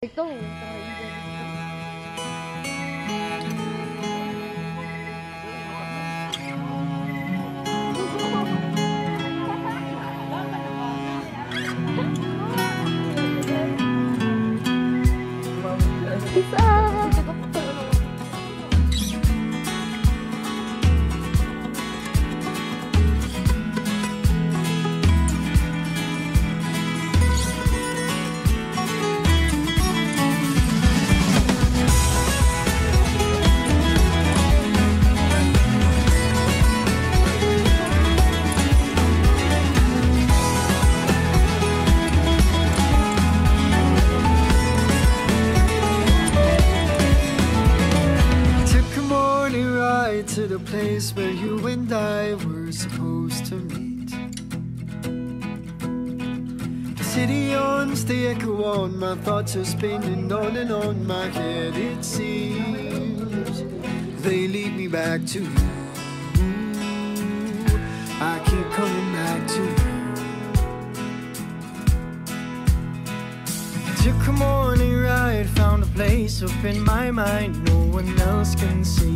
Ito. To the place where you and I were supposed to meet. The city owns the echo on, my thoughts are spinning on and on my head, it seems. They lead me back to you. I keep coming back to you. Took a morning ride, found a place up in my mind no one else can see.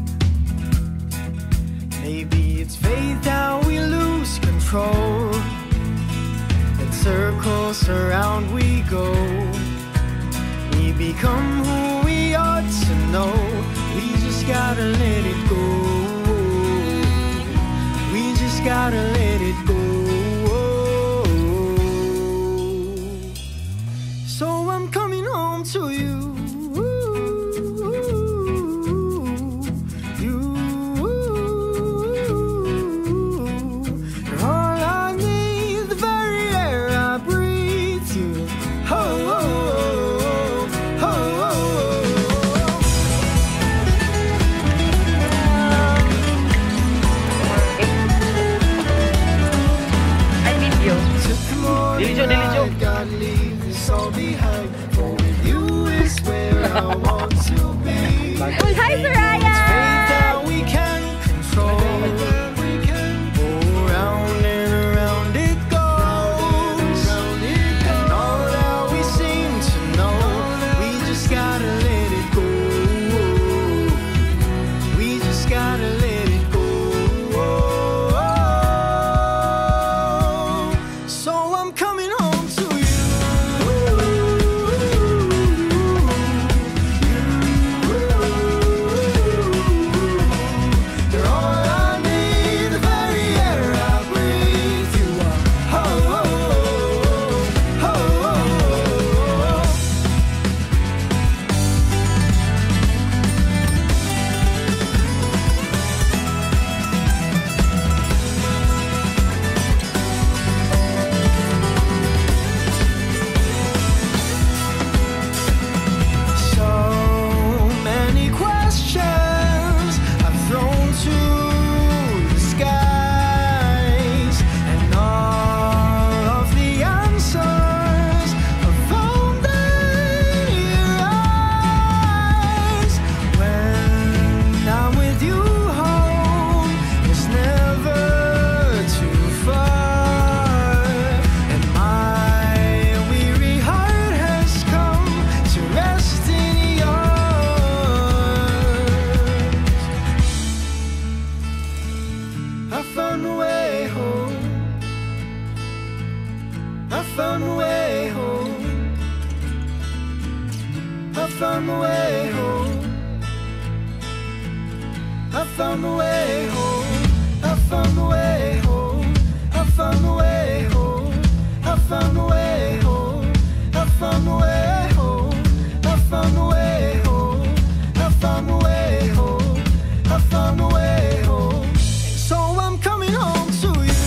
Maybe it's fate that we lose control, in circles around we go. We become who we ought to know. We just gotta let it go. We just gotta let it go. So I'm coming home to you. Gotta leave this all behind. For with you is where I want to be. Hi, Soraya! It's fate that we can control. Oh, round and around it goes. And all that we seem to know, we just gotta let it go. We just gotta let it go. So I'm coming home. I found my way home. I found my way home. I found my way home. I found my way home. I found my way home. I found my way home. I found my way home. I found my way home. I found my way home. I found my way home. I found my way home. So I'm coming home to you.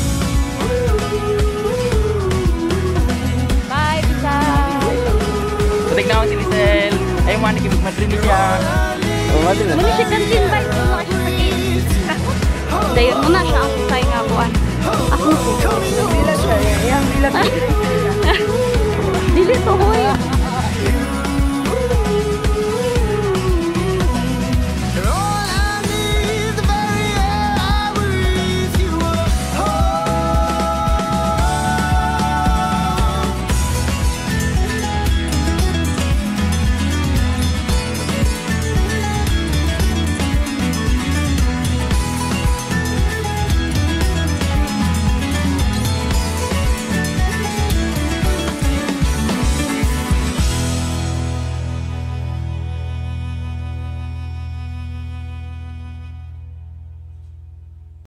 Bye, Pisa! Sabik na ako si Lisel. Ayaw mo nakibig madrin siya. Muna siya kantin ba? Ito mga siya sa game. Dayon mo na siya ang susay nga kuhan. Ako po. Dila siya. Dila. Dili to, hoy.